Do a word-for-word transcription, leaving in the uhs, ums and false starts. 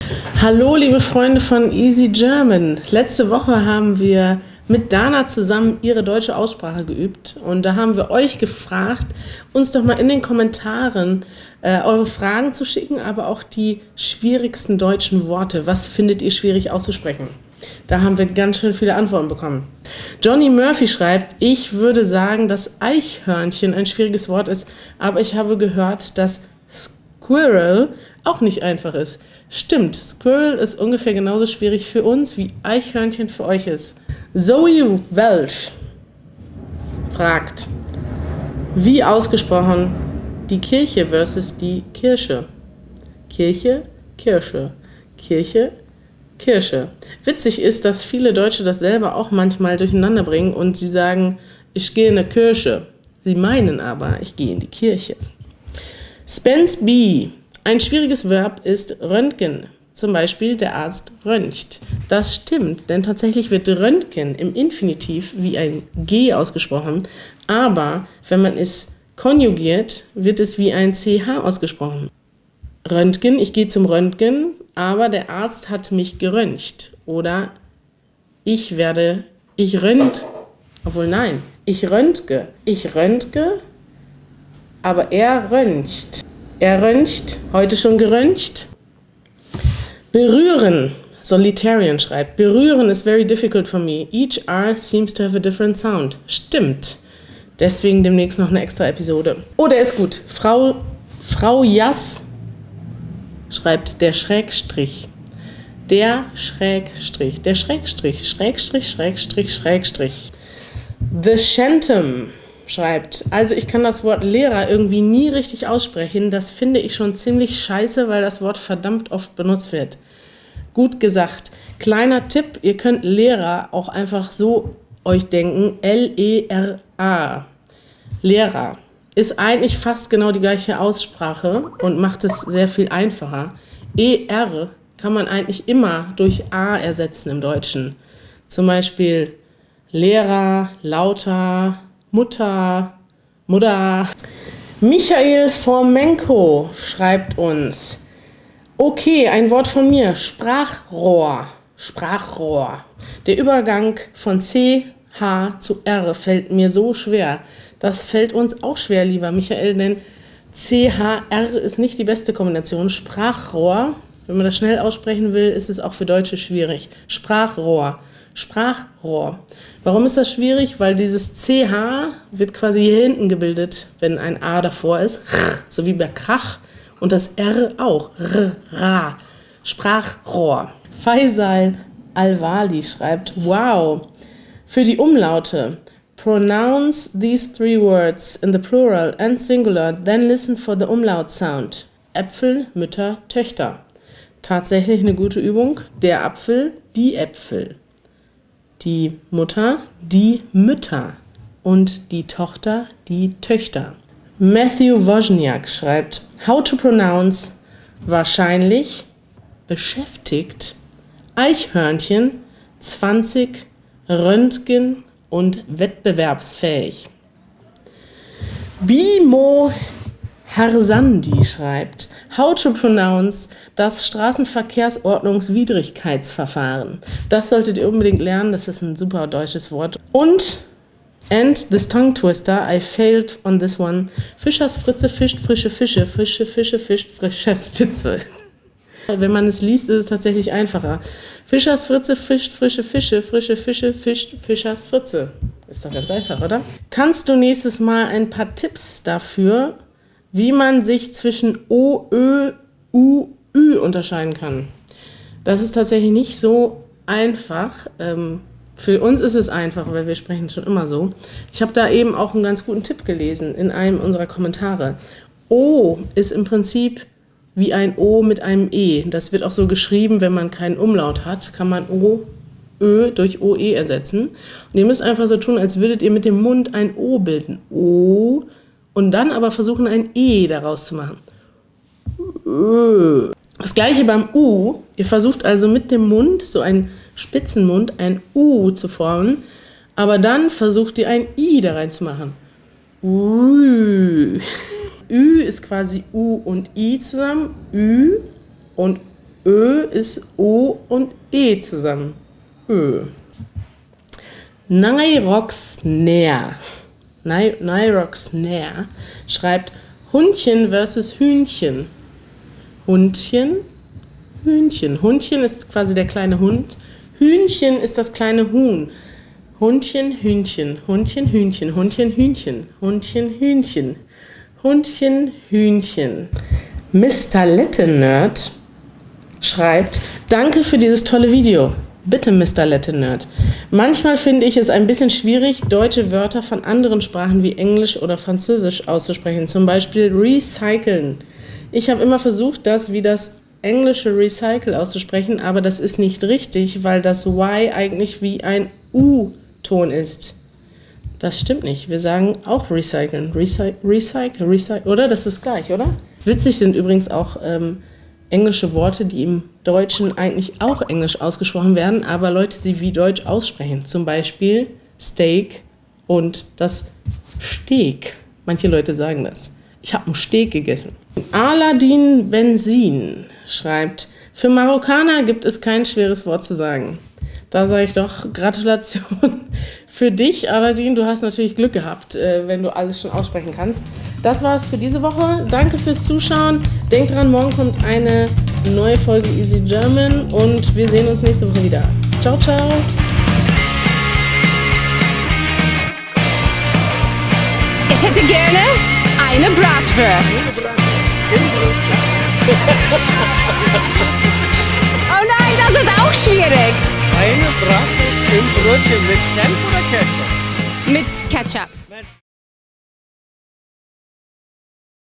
Hallo liebe Freunde von Easy German. Letzte Woche haben wir mit Dana zusammen ihre deutsche Aussprache geübt und da haben wir euch gefragt, uns doch mal in den Kommentaren äh, eure Fragen zu schicken, aber auch die schwierigsten deutschen Worte. Was findet ihr schwierig auszusprechen? Da haben wir ganz schön viele Antworten bekommen. Johnny Murphy schreibt, ich würde sagen, dass Eichhörnchen ein schwieriges Wort ist, aber ich habe gehört, dass Squirrel auch nicht einfach ist. Stimmt, Squirrel ist ungefähr genauso schwierig für uns, wie Eichhörnchen für euch ist. Zoe Welsh fragt, wie ausgesprochen die Kirche versus die Kirsche? Kirche, Kirsche, Kirche, Kirsche. Witzig ist, dass viele Deutsche das selber auch manchmal durcheinander bringen und sie sagen, ich gehe in eine Kirche. Sie meinen aber, ich gehe in die Kirche. Spence B. Ein schwieriges Verb ist Röntgen. Zum Beispiel der Arzt röntgt. Das stimmt, denn tatsächlich wird Röntgen im Infinitiv wie ein G ausgesprochen, aber wenn man es konjugiert, wird es wie ein C H ausgesprochen. Röntgen, ich gehe zum Röntgen, aber der Arzt hat mich geröntgt. Oder ich werde, ich rönt, obwohl nein, ich röntge. Ich röntge, aber er röntgt. Er röntgt, heute schon geröntgt. Berühren, Solitarian schreibt, berühren is very difficult for me. Each R seems to have a different sound. Stimmt. Deswegen demnächst noch eine extra Episode. Oh, der ist gut. Frau, Frau Jass schreibt, der Schrägstrich. Der Schrägstrich. Der Schrägstrich. Schrägstrich, Schrägstrich, Schrägstrich. The Shantum schreibt, also ich kann das Wort Lehrer irgendwie nie richtig aussprechen. Das finde ich schon ziemlich scheiße, weil das Wort verdammt oft benutzt wird. Gut gesagt. Kleiner Tipp, ihr könnt Lehrer auch einfach so euch denken. L E R A. Lehrer. Ist eigentlich fast genau die gleiche Aussprache und macht es sehr viel einfacher. E R kann man eigentlich immer durch A ersetzen im Deutschen. Zum Beispiel Lehrer, lauter, Mutter, Mutter. Michael Formenko schreibt uns, okay, ein Wort von mir, Sprachrohr, Sprachrohr. Der Übergang von C H zu R fällt mir so schwer. Das fällt uns auch schwer, lieber Michael, denn C H R ist nicht die beste Kombination. Sprachrohr, wenn man das schnell aussprechen will, ist es auch für Deutsche schwierig. Sprachrohr. Sprachrohr. Warum ist das schwierig? Weil dieses C H wird quasi hier hinten gebildet, wenn ein A davor ist, so wie bei Krach, und das R auch. R, Ra. Sprachrohr. Faisal Al-Wali schreibt, wow, für die Umlaute, pronounce these three words in the plural and singular, then listen for the umlaut sound. Äpfel, Mütter, Töchter. Tatsächlich eine gute Übung. Der Apfel, die Äpfel. Die Mutter, die Mütter und die Tochter, die Töchter. Matthew Wozniak schreibt, how to pronounce wahrscheinlich, beschäftigt, Eichhörnchen, zwanzig, Röntgen und wettbewerbsfähig. Bimo Harsandi schreibt, how to pronounce das Straßenverkehrsordnungswidrigkeitsverfahren. Das solltet ihr unbedingt lernen, das ist ein super deutsches Wort. Und, and this tongue twister, I failed on this one, Fischers Fritze fischt frische Fische, frische Fische fischt frisches Fitze. Wenn man es liest, ist es tatsächlich einfacher. Fischers Fritze fischt frische Fische, frische Fische fischt Fischers Fritze. Ist doch ganz einfach, oder? Kannst du nächstes Mal ein paar Tipps dafür, wie man sich zwischen O, Ö, U, Ü unterscheiden kann? Das ist tatsächlich nicht so einfach. Ähm, für uns ist es einfach, weil wir sprechen schon immer so. Ich habe da eben auch einen ganz guten Tipp gelesen in einem unserer Kommentare. O ist im Prinzip wie ein O mit einem E. Das wird auch so geschrieben, wenn man keinen Umlaut hat, kann man O, Ö durch O E ersetzen. Und ihr müsst einfach so tun, als würdet ihr mit dem Mund ein O bilden. O und dann aber versuchen, ein E daraus zu machen. Ö. Das gleiche beim U. Ihr versucht also mit dem Mund, so einen Spitzenmund, ein U zu formen, aber dann versucht ihr ein I da rein zu machen. Ü. Ü ist quasi U und I zusammen. Ü und Ö ist O und E zusammen. Ö. Nyroxner. Nyroxner schreibt Hundchen versus Hühnchen. Hundchen, Hühnchen. Hundchen ist quasi der kleine Hund. Hühnchen ist das kleine Huhn. Hundchen, Hühnchen. Hundchen, Hühnchen. Hundchen, Hühnchen. Hundchen, Hühnchen. Hundchen, Hühnchen. Mister Latte-Nerd schreibt, danke für dieses tolle Video. Bitte, Mister Latte-Nerd. Manchmal finde ich es ein bisschen schwierig, deutsche Wörter von anderen Sprachen wie Englisch oder Französisch auszusprechen. Zum Beispiel recyceln. Ich habe immer versucht, das wie das englische Recycle auszusprechen, aber das ist nicht richtig, weil das Y eigentlich wie ein U-Ton ist. Das stimmt nicht. Wir sagen auch recyceln. Recy recycle, recycle, oder? Das ist gleich, oder? Witzig sind übrigens auch ähm, englische Worte, die im Deutschen eigentlich auch englisch ausgesprochen werden, aber Leute sie wie Deutsch aussprechen. Zum Beispiel Steak und das Steak. Manche Leute sagen das. Ich habe einen Steak gegessen. Aladin Benzin schreibt, für Marokkaner gibt es kein schweres Wort zu sagen. Da sage ich doch Gratulation für dich, Aladin. Du hast natürlich Glück gehabt, wenn du alles schon aussprechen kannst. Das war's für diese Woche. Danke fürs Zuschauen. Denkt dran, morgen kommt eine neue Folge Easy German und wir sehen uns nächste Woche wieder. Ciao, ciao. Ich hätte gerne eine Bratwurst. Oh nein, das ist auch schwierig. Eine Bratwurst im Brötchen mit Senf oder Ketchup? Mit Ketchup.